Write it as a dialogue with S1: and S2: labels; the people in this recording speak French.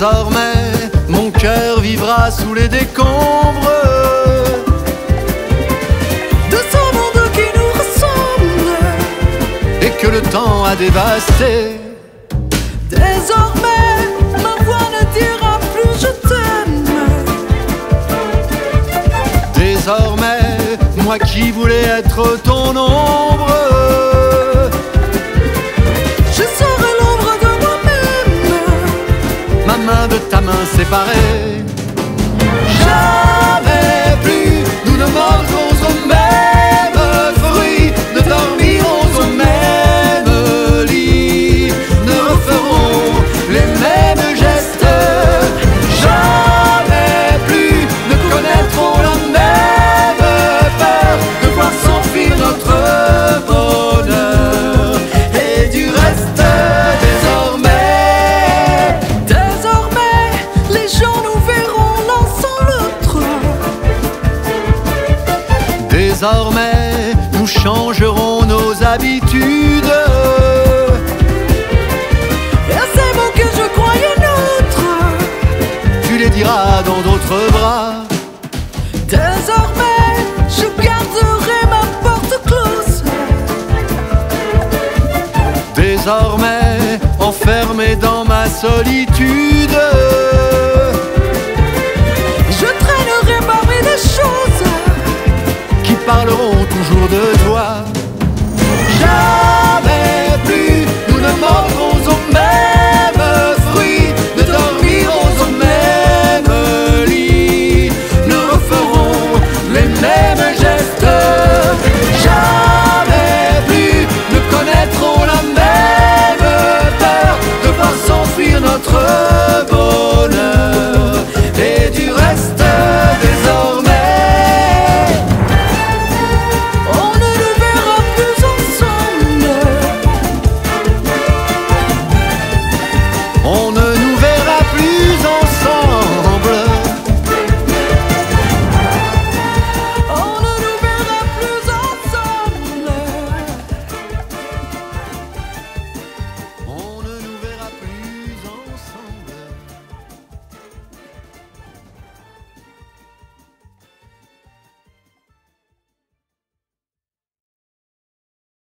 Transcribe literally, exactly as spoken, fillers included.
S1: Désormais, mon cœur vivra sous les décombres
S2: de ce monde qui nous ressemble
S1: et que le temps a dévasté.
S2: Désormais, ma voix ne dira plus je t'aime.
S1: Désormais, moi qui voulais être ton ombre,
S2: je serai l'ombre de moi-même,
S1: ma main de ta main séparée. Jamais plus nous ne mordrons au même fruit, ne dormirons au même lit, ne referons les mêmes gestes. Jamais plus ne connaîtrons la même peur de voir s'enfuir notre bonheur. Et du reste, désormais,
S2: désormais, les gens nous verront l'un sans l'autre.
S1: Désormais, nous changerons nos habitudes.
S2: Et ces mots que je croyais nôtres,
S1: Tu les diras dans d'autres bras.
S2: désormais, je garderai ma porte close.
S1: Désormais, enfermé dans ma solitude,